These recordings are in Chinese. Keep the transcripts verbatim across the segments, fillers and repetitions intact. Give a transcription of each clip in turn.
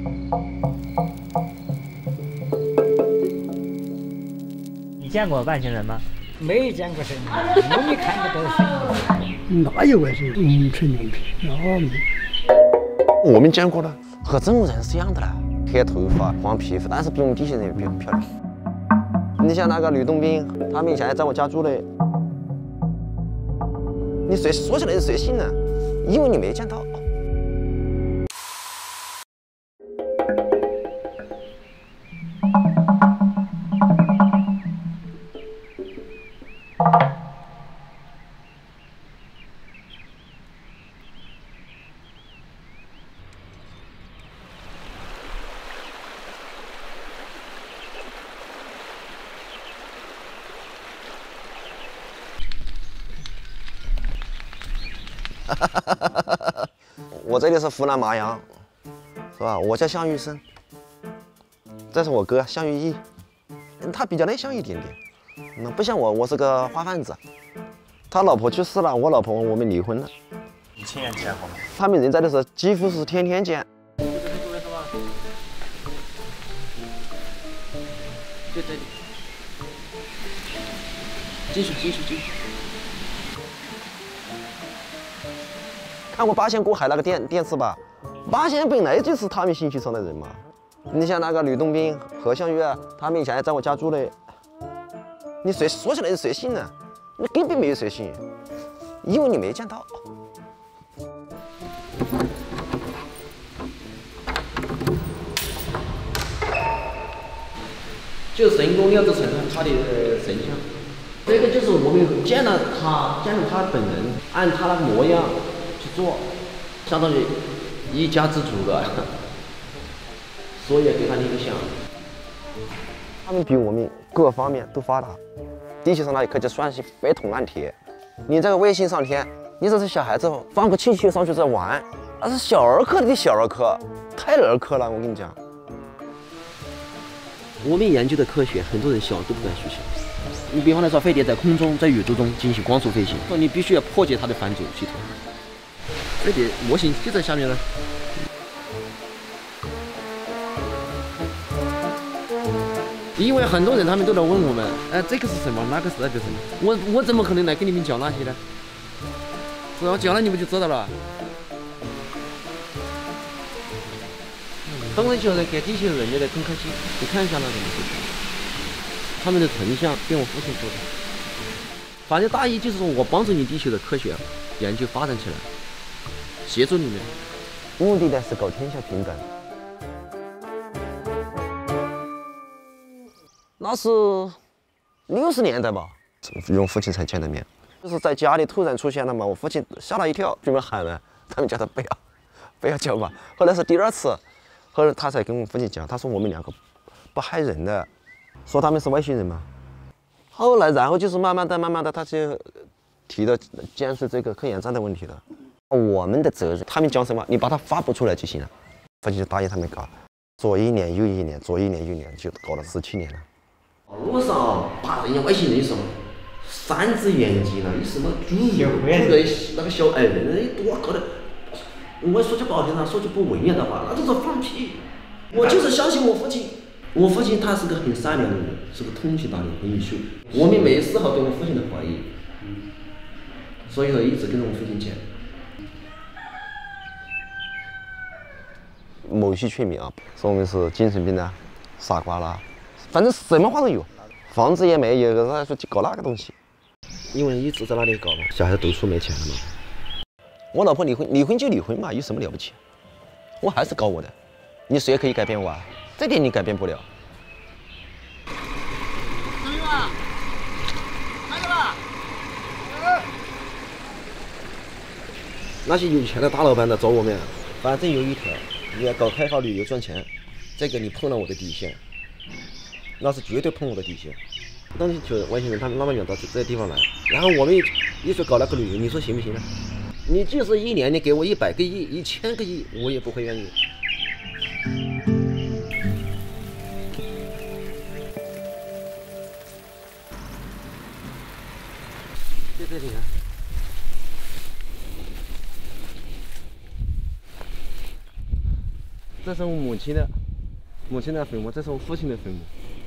你见过外星人吗？ 没见过神，我没看过都是。 哪有外星人？嗯，吹牛皮，那没。 我们见过了，和真人是一样的啦，黑头发、黄皮肤，但是比我们地球人漂漂亮。你像那个吕洞宾，他们以前还在我家住嘞。你睡说起来就睡醒了，以为你没见到。我这里是湖南麻阳，是吧？我叫项羽生，这是我哥项羽义，他比较内向一点点，嗯，不像我，我是个花贩子。他老婆去世了，我老婆我们离婚了。 你亲眼见过吗？ 他们人在的时候几乎是天天见。 就这里，继续继续继续。 看过《八仙过海》那个电电视吧？八仙本来就是他们兴趣上的人嘛。你像那个吕洞宾、何项羽啊，他们以前还在我家住嘞。你睡说起来就睡醒了，你根本没有睡醒，以为你没见到。 就神功要子成他的神像，这个就是我们见了他，见了他本人，按他那个模样去做，相当于一家之主了，所以给他影响。 他们比我们各方面都发达，地球上那一刻就算是废铜烂铁。你这个卫星上天，你这是小孩子放个气球上去在玩，那是小儿科的小儿科，太儿科了，我跟你讲。 我们研究的科学，很多人小都不敢去想。你比方来说，飞碟在空中、在宇宙中进行光速飞行，说你必须要破解它的反祖系统。飞碟模型就在下面呢。因为很多人他们都来问我们，哎，这个是什么？那个是那个什么？我我怎么可能来给你们讲那些呢？是吧？讲了你们就知道了。东方球人给地球人家的更开心，你看一下那种事情，他们的成像跟我父亲说的，反正大意就是说我帮助你地球的科学研究发展起来，协助你们， 目的呢是搞天下平等。那是六十年代吧，与我父亲才见的面，就是在家里突然出现了嘛，我父亲吓了一跳，准备喊了，他们叫他不要，不要叫嘛。后来是第二次。后来他才跟我父亲讲，他说我们两个不害人的，说他们是外星人嘛。后来，然后就是慢慢的、慢慢的，他就提到建设这个科研站的问题了。我们的责任，他们讲什么，你把它发布出来就行了。父亲就答应他们搞，左一年又一年，左一年又一年，就搞了十七年了。网络上把人家外星人什么三只眼睛了，有什么猪肉，那个那个小矮人，多搞的。我说句不好听的，说句不文雅的话，那就是放屁。我就是相信我父亲，我父亲他是个很善良的人，是个通情达理，很优秀。我们没丝毫对我父亲的怀疑，所以说一直跟着我父亲讲。某些村民啊，说我们是精神病啊、傻瓜啦，反正什么话都有，房子也没有，他说去搞那个东西，因为一直在那里搞嘛，小孩子读书没钱了嘛。我老婆离婚，离婚就离婚嘛，有什么了不起？我还是搞我的，你谁可以改变我啊？这点你改变不了。 同学们，看着吧。 那些有钱的大老板的找我们，反正有一条，你要搞开发旅游赚钱，这个你碰了我的底线，那是绝对碰我的底线。东西就外星人他们那么远到这这地方来，然后我们一说搞那个旅游，你说行不行呢？你就是一年，你给我一百个亿、一千个亿，我也不会愿意。就这里啊。 这是我母亲的母亲的坟墓，这是我父亲的坟墓。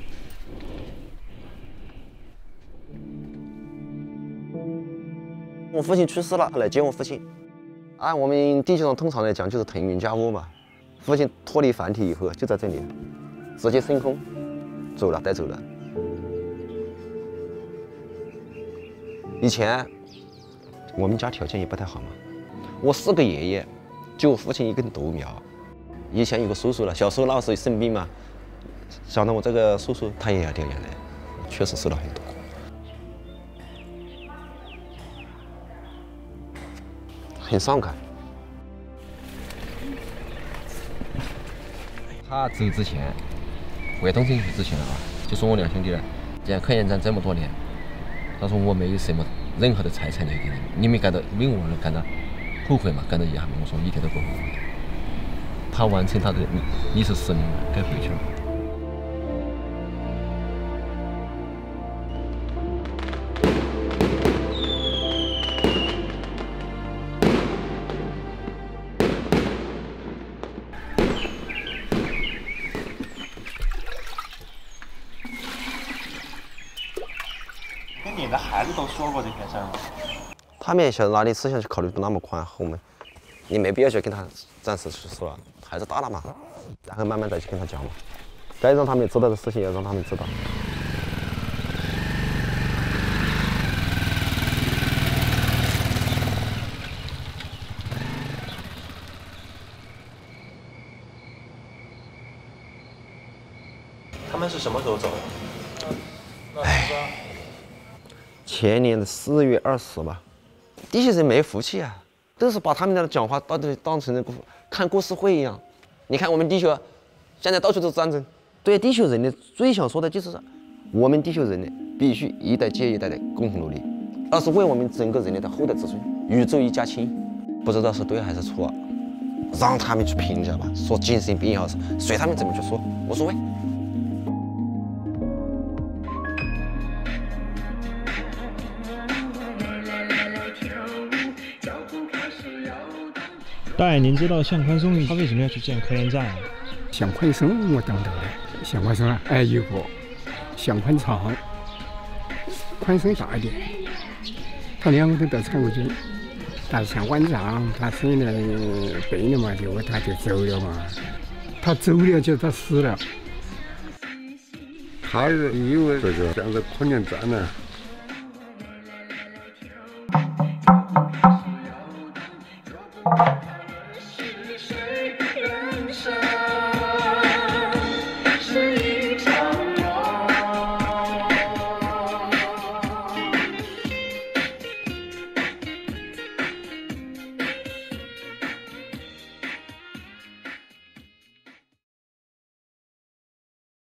我父亲去世了，来接我父亲。按我们地球上通常来讲就是腾云驾雾嘛。父亲脱离凡体以后就在这里，直接升空走了，带走了。以前我们家条件也不太好嘛，我四个爷爷，就我父亲一根独苗。以前有个叔叔了，小时候那时候生病嘛，想到我这个叔叔他也要掉眼泪，确实受了很多苦。很伤感。 他走之前，回东城去之前啊，就说我两兄弟了，既然科研站这么多年，他说我没有什么任何的财产留给你们，你们感到为我而感到后悔吗？感到遗憾吗？我说一点都不后悔。他完成他的历史使命了，该回去了。 跟你的孩子都说过这些事儿吗？ 他们也晓得哪里思想就考虑不那么宽厚嘛，你没必要去跟他暂时去说了，孩子大了嘛，然后慢慢再去跟他讲嘛，该让他们知道的事情要让他们知道。 他们是什么时候走的？ 哎，前年的四月二十吧。地球人没福气啊，都是把他们的讲话当当成那个看故事会一样。你看我们地球现在到处都是战争，对地球人的最想说的就是我们地球人呢必须一代接一代的共同努力，而是为我们整个人类的后代子孙宇宙一家亲。不知道是对还是错，让他们去评价吧，说精神病也好，随他们怎么去说，无所谓。 大爷，您知道向宽松他为什么要去建科研站啊？ 向宽松我当到了，向宽松啊，哎有个向宽长，宽松大一点，他两个都到产过军，但是向宽长他生了病了嘛，结果他就走了嘛，他走了就他死了。 他以为这个建这科研站呢，